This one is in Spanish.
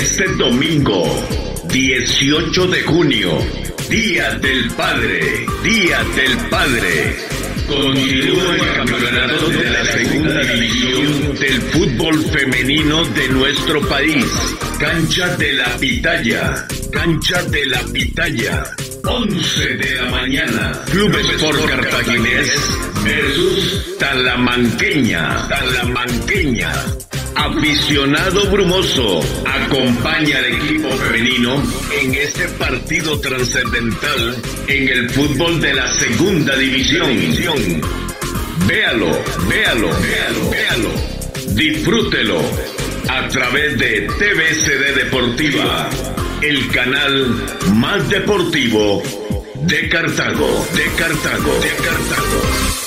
Este domingo, 18 de junio, Día del Padre, Día del Padre. Continúa el campeonato de la segunda división del fútbol femenino de nuestro país. Cancha de la Pitaya, Cancha de la Pitaya. 11 de la mañana, Club Sport Cartaginés versus Talamanqueña, Talamanqueña. Aficionado brumoso, acompaña al equipo femenino en este partido trascendental en el fútbol de la segunda división. Véalo, véalo, véalo, véalo. Disfrútelo a través de TVCD Deportiva, el canal más deportivo de Cartago, de Cartago, de Cartago.